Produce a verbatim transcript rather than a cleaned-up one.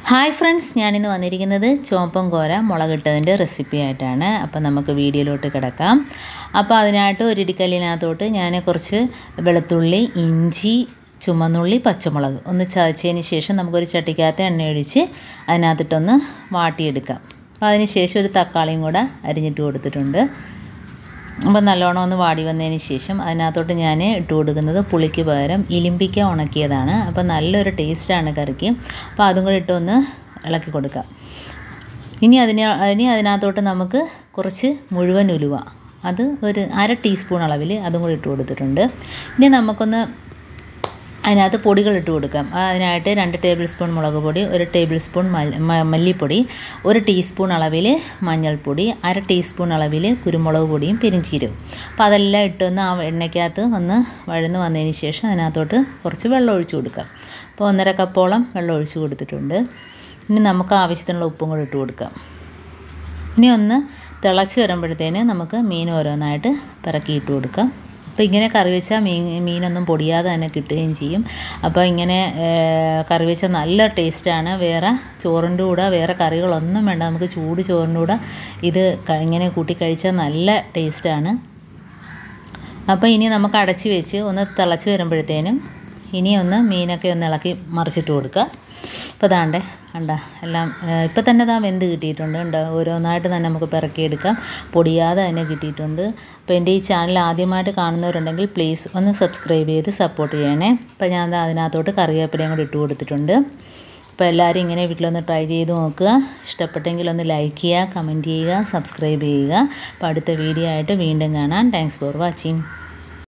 Hi friends, ഞാനിന്ന് വന്നിരിക്കുന്നത് ചോപ്പം കോര മുളകിട്ടതിൻ്റെ recipe ആയിട്ടാണ്. അപ്പോൾ നമുക്ക് വീഡിയോയിലോട്ട് കിടക്കാം. അപ്പോൾ അതിനായിട്ട് ഒരു ഇടിക്കല്ലിനകത്തോട്ട് ഞാൻ കുറച്ച് വെളുത്തുള്ളി, ഇഞ്ചി, ചുമന്നുള്ളി, പച്ചമുളക് ഒന്ന് ചതച്ചതിന് ശേഷം നമുക്കൊരു ചട്ടിക്കകത്ത് എണ്ണ ഒഴിച്ച് അതിനകത്തിട്ടൊന്ന് വാട്ടിയെടുക്കാം. അപ്പോൾ അതിന് ശേഷം ഒരു തക്കാളിയും കൂടെ അരിഞ്ഞിട്ട് കൊടുത്തിട്ടുണ്ട്. അപ്പോൾ നല്ലോണം ഒന്ന് വാടി വന്നതിന് ശേഷം അതിനകത്തോട്ട് ഞാൻ ഇട്ട് കൊടുക്കുന്നത് പുളിക്ക് പകരം ഇലിമ്പിക്ക ഉണക്കിയതാണ്. അപ്പോൾ നല്ലൊരു ടേസ്റ്റാണ് കറിക്ക്. അപ്പോൾ അതും കൂടി ഇട്ടൊന്ന് ഇളക്കി കൊടുക്കാം. ഇനി അതിന് ഇനി അതിനകത്തോട്ട് നമുക്ക് കുറച്ച് മുഴുവൻ ഉലുവ, അത് ഒരു അര ടീസ്പൂൺ അളവിൽ അതും കൂടി ഇട്ട് കൊടുത്തിട്ടുണ്ട്. ഇനി നമുക്കൊന്ന് അതിനകത്ത് പൊടികൾ ഇട്ട് കൊടുക്കാം. അതിനായിട്ട് രണ്ട് ടേബിൾ സ്പൂൺ മുളക് പൊടി, ഒരു ടേബിൾ സ്പൂൺ മല്ലിപ്പൊടി, ഒരു ടീസ്പൂൺ അളവിൽ മഞ്ഞൾപ്പൊടി, അര ടീസ്പൂൺ അളവിൽ കുരുമുളക് പൊടിയും പെരിഞ്ചീരവും. അപ്പോൾ അതെല്ലാം ഇട്ടൊന്ന് ആ എണ്ണയ്ക്കകത്ത് ഒന്ന് വഴന്ന് വന്നതിന് ശേഷം അതിനകത്തോട്ട് കുറച്ച് വെള്ളം ഒഴിച്ച് കൊടുക്കാം. അപ്പോൾ ഒന്നര കപ്പോളം വെള്ളം ഒഴിച്ച് കൊടുത്തിട്ടുണ്ട്. ഇനി നമുക്ക് ആവശ്യത്തിനുള്ള ഉപ്പും കൂടി ഇട്ട് കൊടുക്കാം. ഇനി ഒന്ന് തിളച്ച് വരുമ്പോഴത്തേന് നമുക്ക് മീൻ ഓരോന്നായിട്ട് പിറക്കിയിട്ട് കൊടുക്കാം. അപ്പോൾ ഇങ്ങനെ കറി വെച്ചാൽ മീൻ മീനൊന്നും പൊടിയാതെ തന്നെ കിട്ടുകയും ചെയ്യും. അപ്പോൾ ഇങ്ങനെ കറി വെച്ചാൽ നല്ല ടേസ്റ്റാണ്. വേറെ ചോറിൻ്റെ കൂടെ വേറെ കറികളൊന്നും വേണ്ട, നമുക്ക് ചൂട് ചോറിൻ്റെ കൂടെ ഇത് ഇങ്ങനെ കൂട്ടി കഴിച്ചാൽ നല്ല ടേസ്റ്റാണ്. അപ്പോൾ ഇനി നമുക്ക് അടച്ച് വെച്ച് ഒന്ന് തിളച്ച് വരുമ്പോഴത്തേനും ഇനി ഒന്ന് മീനൊക്കെ ഒന്ന് ഇളക്കി മറിച്ചിട്ട് കൊടുക്കുക. ഇപ്പോൾ ദാണ്ടേ കണ്ട എല്ലാം ഇപ്പം തന്നെ ദാ വെന്ത് കിട്ടിയിട്ടുണ്ട്. ഉണ്ട് ഓരോന്നായിട്ട് തന്നെ നമുക്ക് പിറക്കിയെടുക്കാം, പൊടിയാതെ തന്നെ കിട്ടിയിട്ടുണ്ട്. അപ്പോൾ എൻ്റെ ഈ ചാനൽ ആദ്യമായിട്ട് കാണുന്നവരുണ്ടെങ്കിൽ പ്ലീസ് ഒന്ന് സബ്സ്ക്രൈബ് ചെയ്ത് സപ്പോർട്ട് ചെയ്യണേ. അപ്പോൾ ഞാൻ അതിനകത്തോട്ട് കറിവേപ്പിലയും കൂടി ഇട്ട് കൊടുത്തിട്ടുണ്ട്. അപ്പോൾ എല്ലാവരും ഇങ്ങനെ വീട്ടിലൊന്ന് ട്രൈ ചെയ്ത് നോക്കുക. ഇഷ്ടപ്പെട്ടെങ്കിൽ ഒന്ന് ലൈക്ക് ചെയ്യുക, കമൻറ്റ് ചെയ്യുക, സബ്സ്ക്രൈബ് ചെയ്യുക. അപ്പോൾ അടുത്ത വീഡിയോ ആയിട്ട് വീണ്ടും കാണാം. Thanks for watching.